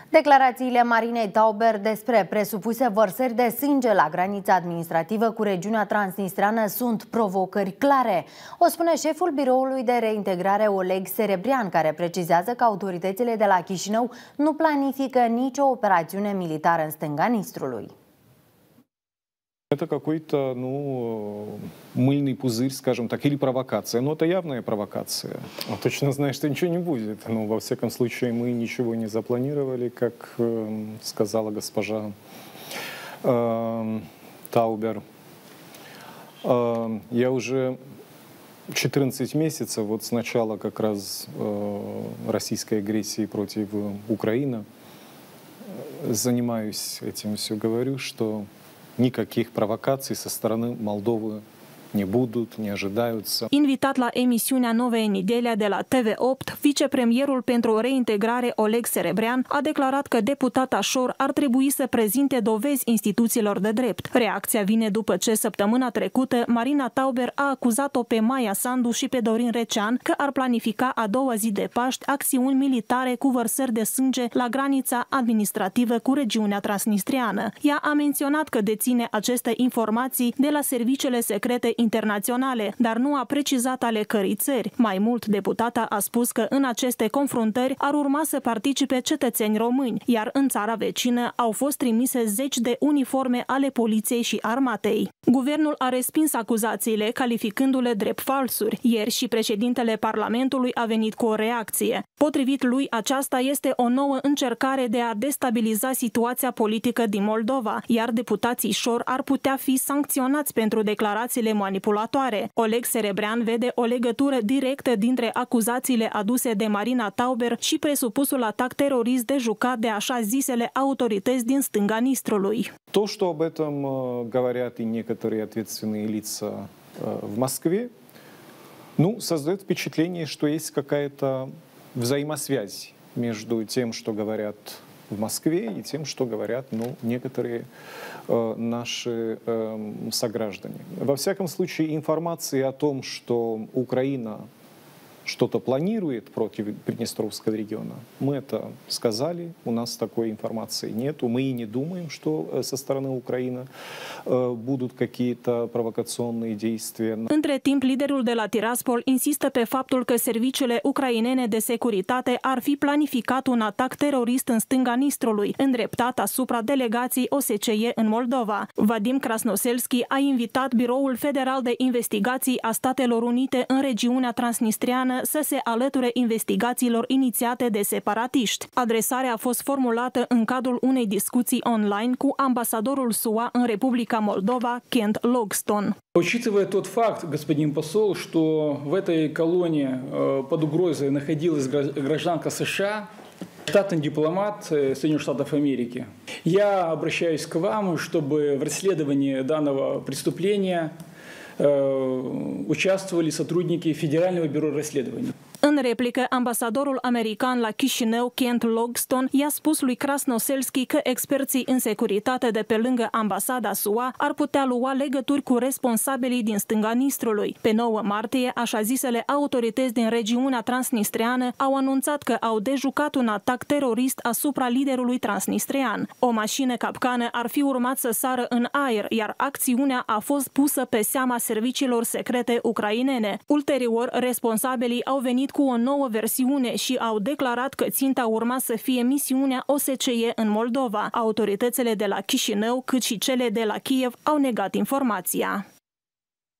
Declarațiile Marinei Tauber despre presupuse vărsări de sânge la granița administrativă cu regiunea transnistreană sunt provocări clare. O spune șeful Biroului de Reintegrare Oleg Serebrian, care precizează că autoritățile de la Chișinău nu planifică nicio operațiune militară în stânga Nistrului. Это какой-то, мыльный пузырь, скажем так, или провокация. Но это явная провокация. Он точно знает, что ничего не будет. Но, во всяком случае, мы ничего не запланировали, как сказала госпожа Таубер. Я уже 14 месяцев, вот с начала как раз российской агрессии против Украины, занимаюсь этим, все говорю, что никаких провокаций со стороны Молдовы не будут, не ожидаются. Invitat la emisiunea Novae Nedelja de la TV8, vicepremierul pentru reintegrare Oleg Serebrian a declarat că deputata Șor ar trebui să prezinte dovezi instituțiilor de drept. Reacția vine după ce săptămâna trecută Marina Tauber a acuzat-o pe Maia Sandu și pe Dorin Recean că ar planifica a doua zi de Paști acțiuni militare cu vărsări de sânge la granița administrativă cu regiunea transnistriană. Ea a menționat că deține aceste informații de la serviciile secrete internaționale, dar nu a precizat ale cărei țări. Mai mult, deputata a spus că în aceste confruntări ar urma să participe cetățeni români, iar în țara vecină au fost trimise zeci de uniforme ale poliției și armatei. Guvernul a respins acuzațiile, calificându-le drept falsuri. Ieri și președintele Parlamentului a venit cu o reacție. Potrivit lui, aceasta este o nouă încercare de a destabiliza situația politică din Moldova, iar deputații Șor ar putea fi sancționați pentru declarațiile manipulatoare. Oleg Serebrian vede o legătură directă dintre acuzațiile aduse de Marina Tauber și presupusul atac terorist de jucat de așa zisele autorități din stânga Nistrului. То, что об этом говорят и некоторые ответственные лица в Москве, создает впечатление, что есть какая-то взаимосвязь между тем, что говорят в Москве, и тем, что говорят некоторые наши сограждане. Во всяком случае, информации о том, что Украина что-то планирует против Приднестровского региона, мы это сказали, у нас такой информации нет, мы и не думаем, что со стороны Украины будут какие-то провокационные действия. Între timp, liderul de la Tiraspol insistă pe faptul că serviciile ucrainene de securitate ar fi planificat un atac terorist în stânga Nistrului, îndreptat asupra delegației OSCE în Moldova. Vadim Krasnoselski a invitat Biroul Federal de Investigații a Statelor Unite în regiunea transnistriană să se alăture investigațiilor inițiate de separatiști. Adresarea a fost formulată în cadrul unei discuții online cu ambasadorul SUA în Republica Moldova, Kent Logston. Учитывая тот факт, господин посол, что в этой колонии под угрозой находилась гражданка США, штатный дипломат Соединенных Штатов Америки, я обращаюсь к вам, чтобы в расследовании данного преступления участвовали сотрудники Федерального бюро расследований. În replică, ambasadorul american la Chișinău, Kent Logston, i-a spus lui Krasnoselski că experții în securitate de pe lângă ambasada SUA ar putea lua legături cu responsabilii din stânga Nistrului. Pe 9 martie, așa zisele autorități din regiunea transnistreană au anunțat că au dejucat un atac terorist asupra liderului transnistrean. O mașină capcană ar fi urmat să sară în aer, iar acțiunea a fost pusă pe seama serviciilor secrete ucrainene. Ulterior, responsabilii au venit cu o nouă versiune și au declarat că ținta urma să fie misiunea OSCE în Moldova. Autoritățile de la Chișinău, cât și cele de la Kiev, au negat informația.